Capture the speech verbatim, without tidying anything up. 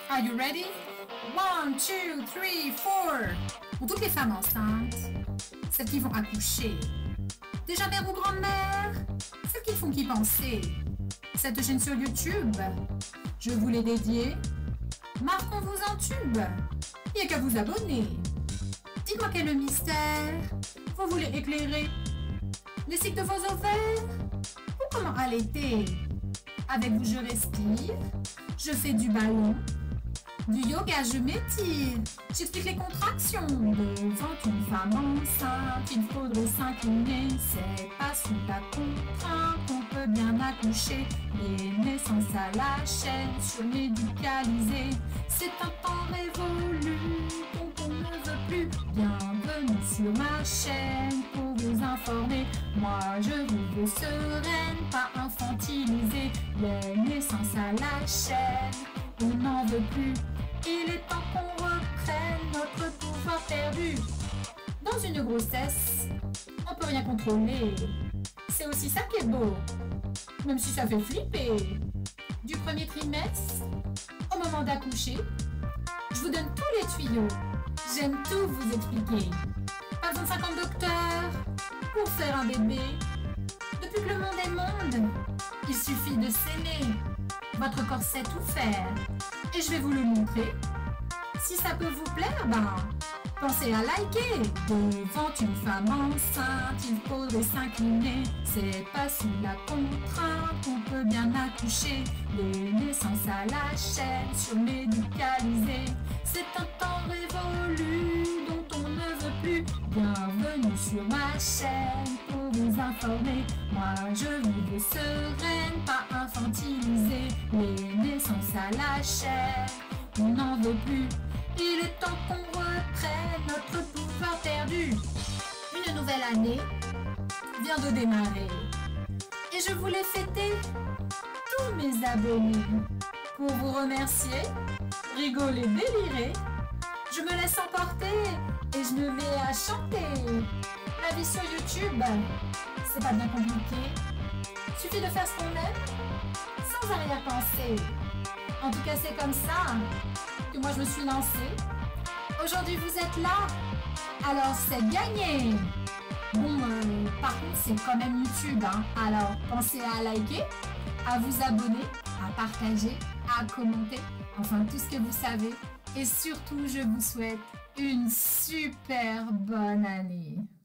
Are you ready? One, two, three, four. Pour toutes les femmes enceintes, celles qui vont accoucher, déjà mère ou grand-mère, celles qui font qu'y penser. Cette chaîne sur YouTube, je vous l'ai dédiée. Marquons-vous en tube. Il n'y a qu'à vous abonner. Dites-moi quel est le mystère. Vous voulez éclairer les cycles de vos ovaires ou comment allaiter? Avec vous je respire, je fais du ballon, du yoga je m'étire, j'explique les contractions. Devant une femme enceinte, il faudrait s'incliner. C'est pas sous la contrainte qu'on peut bien accoucher. Les naissances à la chaîne surmédicalisées, c'est un temps révolu dont on ne veut plus. Bienvenue sur ma chaîne pour vous informer. Moi je vous veux sereine, pas infantilisée. Les naissances à la chaîne, on n'en veut plus. Il est temps qu'on reprenne notre pouvoir perdu. Dans une grossesse, on peut rien contrôler. C'est aussi ça qui est beau, même si ça fait flipper. Du premier trimestre au moment d'accoucher, je vous donne tous les tuyaux. J'aime tout vous expliquer. Pas besoin de cinquante docteurs pour faire un bébé. Depuis que le monde est monde, il suffit de s'aimer. Votre corps sait tout faire et je vais vous le montrer. Si ça peut vous plaire, ben pensez à liker. Devant une femme enceinte, il faudrait s'incliner. C'est pas sous la contrainte qu'on peut bien accoucher. Les naissances à la chaîne surmédicalisées, c'est un temps révolu dont on ne veut plus. Bienvenue sur ma chaîne pour vous informer. Moi je vous veux sereine, pas infantilisée. Les naissances à la chaîne, on n'en veut plus. Il est temps qu'on reprenne notre pouvoir perdu. Une nouvelle année vient de démarrer et je voulais fêter tous mes abonnés. Pour vous remercier, rigoler, délirer, je me laisse emporter et je me mets à chanter. La vie sur YouTube, c'est pas bien compliqué. Suffit de faire ce qu'on aime sans arrière-pensée. En tout cas, c'est comme ça que moi je me suis lancée. Aujourd'hui, vous êtes là, alors c'est gagné. Bon, euh, par contre, c'est quand même YouTube, hein. Alors, pensez à liker, à vous abonner, à partager, à commenter, enfin tout ce que vous savez. Et surtout, je vous souhaite une super bonne année.